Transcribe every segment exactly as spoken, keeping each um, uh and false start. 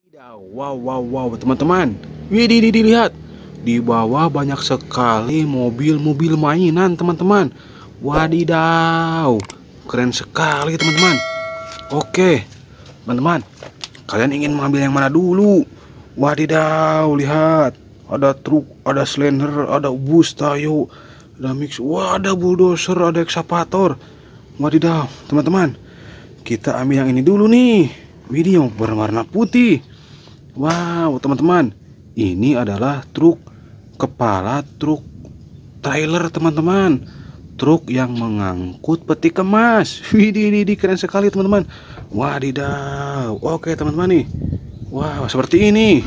Wow, wow, wow, teman-teman. Widih, widih, lihat. Di bawah banyak sekali mobil-mobil mainan, teman-teman. Wadidaw, keren sekali, teman-teman. Oke, teman-teman, kalian ingin mengambil yang mana dulu? Wadidaw, lihat. Ada truk, ada slender, ada bus tayo, ada mix. Wah, ada bulldozer, ada ekskavator. Wadidaw, teman-teman. Kita ambil yang ini dulu nih. Widih, yang berwarna putih. Wow, teman-teman, ini adalah truk kepala truk trailer, teman-teman. Truk yang mengangkut peti kemas. Widih, widih, keren sekali, teman-teman. Wadidaw. Oke, teman-teman nih. Wow, seperti ini.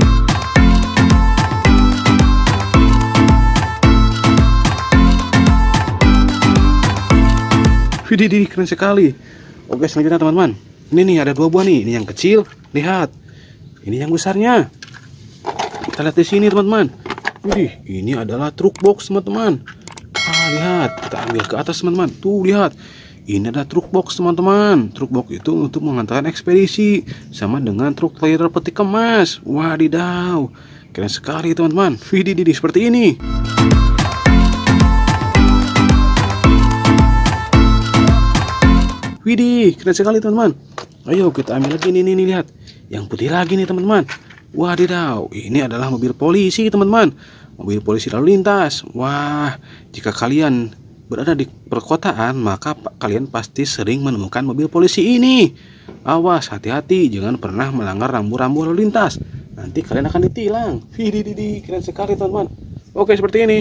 Widih, widih, keren sekali. Oke, selanjutnya, teman-teman. Ini nih ada dua buah nih. Ini yang kecil, lihat. Ini yang besarnya. Kita lihat di sini, teman-teman. Widih, ini adalah truk box, teman-teman. Ah, lihat. Kita ambil ke atas, teman-teman. Tuh, lihat. Ini adalah truk box, teman-teman. Truk box itu untuk mengantarkan ekspedisi. Sama dengan truk trailer peti kemas. Wadidaw. Keren sekali, teman-teman. Widih, widih, seperti ini. Widih, keren sekali, teman-teman. Ayo kita ambil lagi nih, nih, nih, lihat. Yang putih lagi nih, teman-teman. Wadidaw, ini adalah mobil polisi, teman-teman. Mobil polisi lalu lintas. Wah, jika kalian berada di perkotaan, maka kalian pasti sering menemukan mobil polisi ini. Awas, hati-hati, jangan pernah melanggar rambu-rambu lalu lintas. Nanti kalian akan ditilang. Widih, widih, keren sekali, teman-teman. Oke, seperti ini.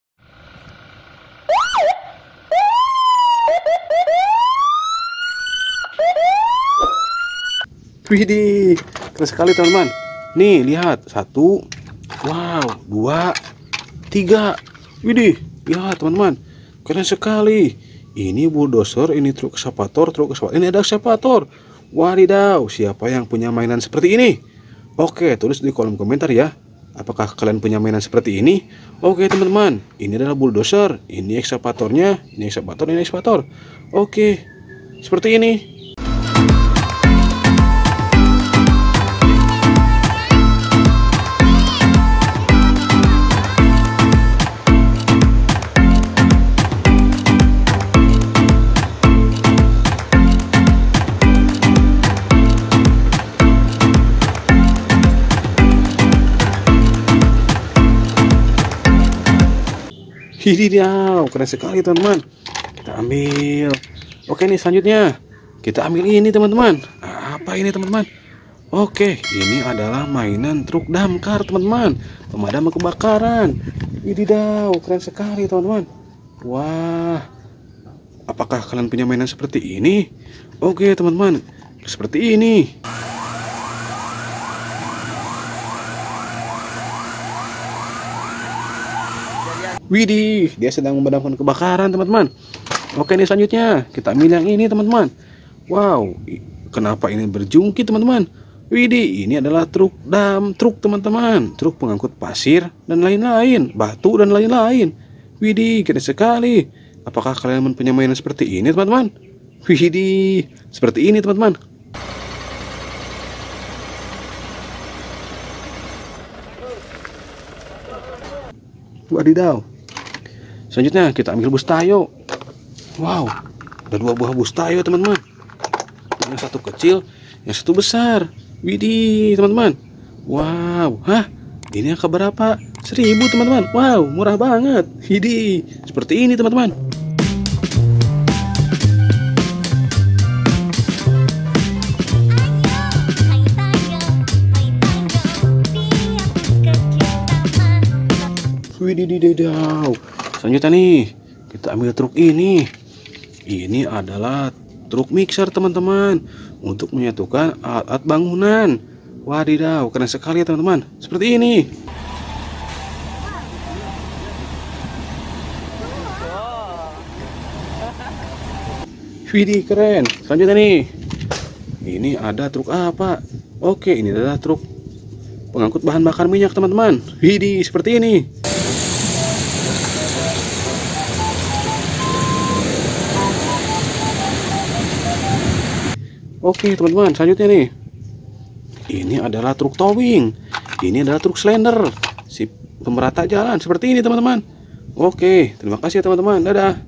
Widih, keren sekali, teman-teman. Nih, lihat. Satu. Wow, dua, tiga. Widih, lihat, teman-teman. Keren sekali. Ini bulldozer, ini truk ekskavator, truk ekskavator. Ini ada ekskavator. Wadidaw, siapa yang punya mainan seperti ini? Oke, tulis di kolom komentar ya. Apakah kalian punya mainan seperti ini? Oke, teman-teman. Ini adalah bulldozer. Ini ekskavatornya. Ini ekskavator, ini ekskavator. Oke, seperti ini. Hidiau, keren sekali, teman-teman. Kita ambil. Oke nih, selanjutnya kita ambil ini, teman-teman. Apa ini, teman-teman? Oke, ini adalah mainan truk damkar, teman-teman. Pemadam kebakaran. Hidiau, keren sekali, teman-teman. Wah, apakah kalian punya mainan seperti ini? Oke, teman-teman, seperti ini. Widih, dia sedang memadamkan kebakaran, teman-teman. Oke nih, selanjutnya kita ambil yang ini, teman-teman. Wow, kenapa ini berjungkit, teman-teman? Widih, ini adalah truk dam truk, teman-teman. Truk pengangkut pasir dan lain-lain, batu dan lain-lain. Widih, keren sekali. Apakah kalian mempunyai mainan seperti ini, teman-teman? Widih, seperti ini, teman-teman. Wadidaw. Selanjutnya kita ambil bus tayo. Wow, ada dua buah bus tayo, teman-teman. Yang satu kecil, yang satu besar. Widih, teman-teman. Wow, hah? Ini yang keberapa? Seribu, teman-teman. Wow, murah banget. Widih, seperti ini, teman-teman. Widih, selanjutnya nih kita ambil truk ini. Ini adalah truk mixer, teman-teman, untuk menyatukan alat-alat bangunan. Wadidaw, keren sekali, teman-teman. Seperti ini. Widih, keren. Selanjutnya nih, ini ada truk apa? Oke, ini adalah truk pengangkut bahan bakar minyak, teman-teman. Widih, seperti ini. Oke, teman-teman, selanjutnya nih Ini adalah truk towing. Ini adalah truk slender, si pemerata jalan seperti ini teman-teman. Oke, terima kasih ya teman-teman. Dadah.